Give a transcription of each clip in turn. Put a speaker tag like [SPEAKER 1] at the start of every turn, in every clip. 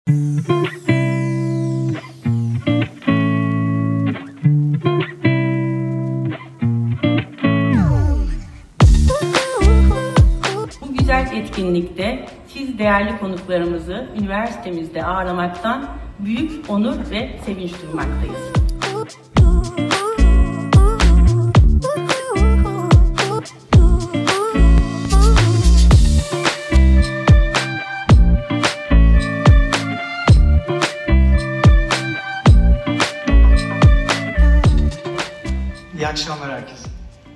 [SPEAKER 1] Bu güzel etkinlikte siz değerli konuklarımızı üniversitemizde ağırlamaktan büyük onur ve sevinç duymaktayız.
[SPEAKER 2] İyi akşamlar herkese.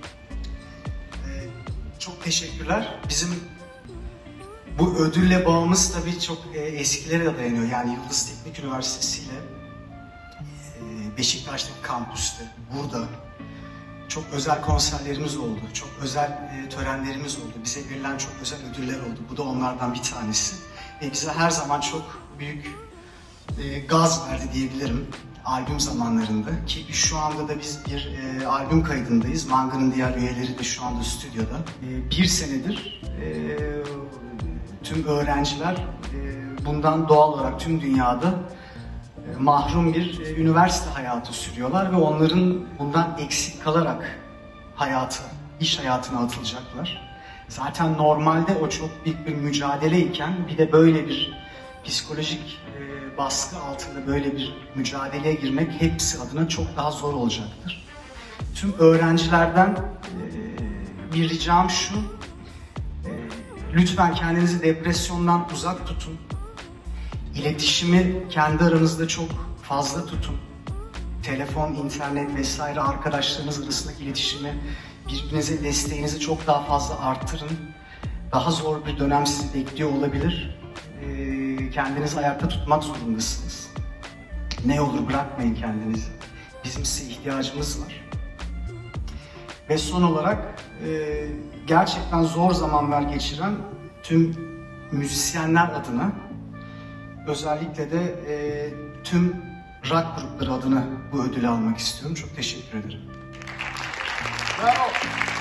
[SPEAKER 2] Çok teşekkürler. Bizim bu ödülle bağımız tabii çok eskilere de dayanıyor. Yani Yıldız Teknik Üniversitesi ile Beşiktaş'taki kampüste, burada çok özel konserlerimiz oldu. Çok özel törenlerimiz oldu. Bize verilen çok özel ödüller oldu. Bu da onlardan bir tanesi. Bize her zaman çok büyük gaz verdi diyebilirim. Albüm zamanlarında ki şu anda da biz bir albüm kaydındayız. Manga'nın diğer üyeleri de şu anda stüdyoda. Bir senedir tüm öğrenciler bundan doğal olarak tüm dünyada mahrum bir üniversite hayatı sürüyorlar ve onların bundan eksik kalarak iş hayatına atılacaklar. Zaten normalde o çok büyük bir mücadeleyken bir de böyle bir psikolojik baskı altında böyle bir mücadeleye girmek hepsi adına çok daha zor olacaktır. Tüm öğrencilerden bir ricam şu, lütfen kendinizi depresyondan uzak tutun. İletişimi kendi aranızda çok fazla tutun. Telefon, internet vesaire arkadaşlarınız arasındaki iletişimi, birbirinize desteğinizi çok daha fazla arttırın. Daha zor bir dönem sizi bekliyor olabilir. Kendinizi ayakta tutmak zorundasınız. Ne olur bırakmayın kendinizi. Bizim size ihtiyacımız var. Ve son olarak gerçekten zor zamanlar geçiren tüm müzisyenler adına, özellikle de tüm rock grupları adına bu ödülü almak istiyorum. Çok teşekkür ederim.
[SPEAKER 3] Bravo.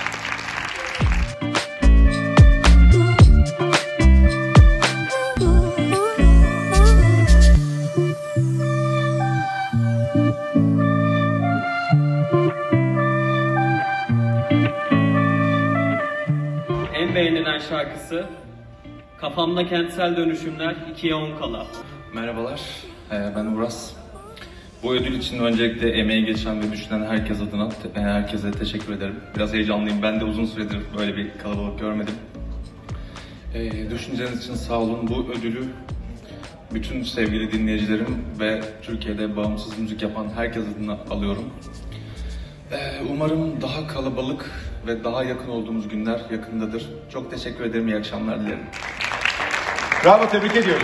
[SPEAKER 4] En beğenilen şarkısı Kafamda Kentsel Dönüşümler 2'ye 10 kala.
[SPEAKER 5] Merhabalar, ben Uras. Bu ödül için öncelikle emeği geçen ve düşünen herkes adına herkese teşekkür ederim. Biraz heyecanlıyım, ben de uzun süredir böyle bir kalabalık görmedim. Düşünceniz için sağ olun. Bu ödülü bütün sevgili dinleyicilerim ve Türkiye'de bağımsız müzik yapan herkes adına alıyorum. Umarım daha kalabalık ve daha yakın olduğumuz günler yakındadır. Çok teşekkür ederim, iyi akşamlar dilerim.
[SPEAKER 3] Bravo, tebrik ediyoruz.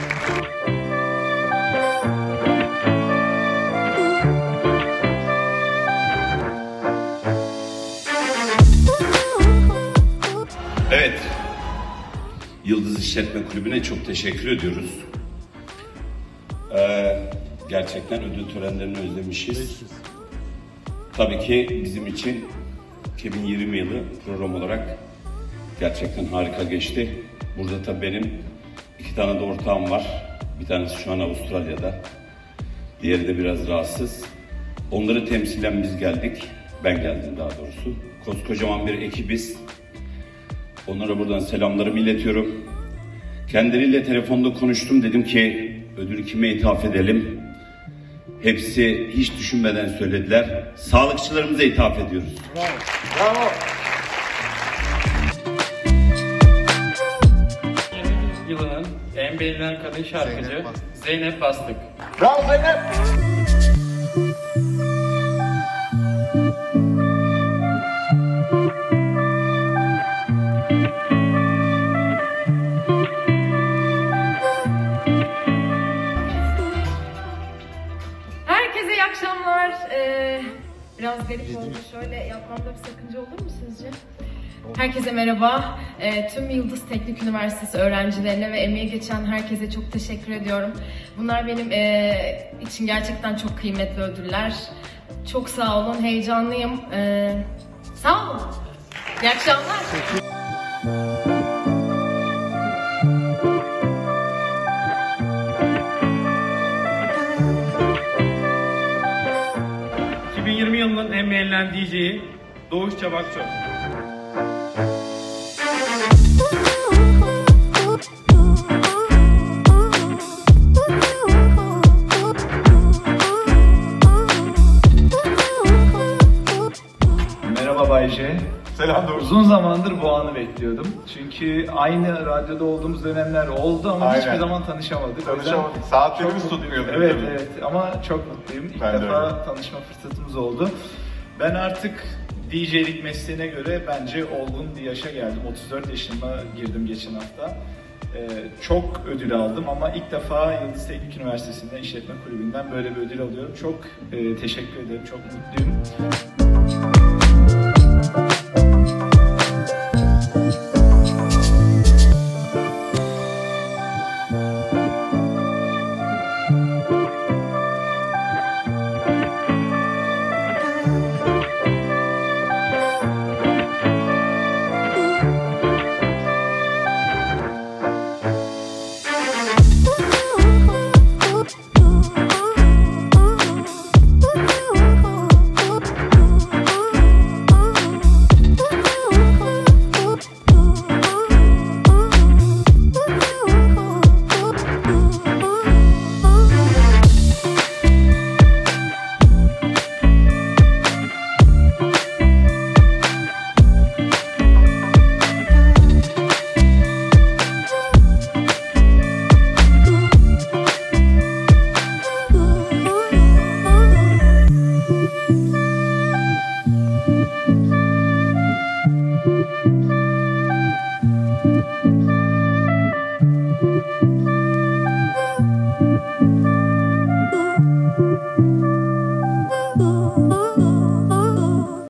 [SPEAKER 6] Evet, Yıldız İşletme Kulübü'ne çok teşekkür ediyoruz. Gerçekten ödül törenlerini özlemişiz. Tabii ki bizim için 2020 yılı program olarak gerçekten harika geçti. Burada tabii benim 2 tane de ortağım var. Bir tanesi şu an Avustralya'da. Diğeri de biraz rahatsız. Onları temsilen biz geldik. Ben geldim daha doğrusu. Koskocaman bir ekibiz. Onlara buradan selamlarımı iletiyorum. Kendileriyle telefonda konuştum. Dedim ki ödülü kime ithaf edelim? Hepsi hiç düşünmeden söylediler. Sağlıkçılarımıza ithaf ediyoruz.
[SPEAKER 3] Bravo. Bravo.
[SPEAKER 4] Yılının en beğenilen kadın şarkıcı Zeynep Bastık.
[SPEAKER 3] Bravo Zeynep.
[SPEAKER 7] Herkese iyi akşamlar. Biraz garip oldu. Şöyle yapmamda bir sakınca olur mu sizce? Herkese merhaba. Tüm Yıldız Teknik Üniversitesi öğrencilerine ve emeği geçen herkese çok teşekkür ediyorum. Bunlar benim için gerçekten çok kıymetli ödüller. Çok sağ olun, heyecanlıyım. Sağ olun. İyi akşamlar.
[SPEAKER 4] beğenilen DJ'yi Doğuş Çabakçı.
[SPEAKER 8] Merhaba Bay J.
[SPEAKER 3] Selam Doğuş.
[SPEAKER 8] Uzun zamandır bu anı bekliyordum. Çünkü aynı radyoda olduğumuz dönemler oldu ama
[SPEAKER 3] Aynen.
[SPEAKER 8] hiçbir zaman tanışamadık. O yüzden
[SPEAKER 3] Tanışamadık. Saatlerimiz
[SPEAKER 8] çok
[SPEAKER 3] tutmuyordu.
[SPEAKER 8] mutluyum. Evet evet ama çok mutluyum. İlk
[SPEAKER 3] Ben de
[SPEAKER 8] defa
[SPEAKER 3] öyle.
[SPEAKER 8] tanışma fırsatımız oldu. Ben artık DJ'lik mesleğine göre bence olgun bir yaşa geldim. 34 yaşıma girdim geçen hafta. Çok ödül aldım ama ilk defa Yıldız Teknik Üniversitesi'nde İşletme Kulübü'nden böyle bir ödül alıyorum. Çok teşekkür ederim, çok mutluyum.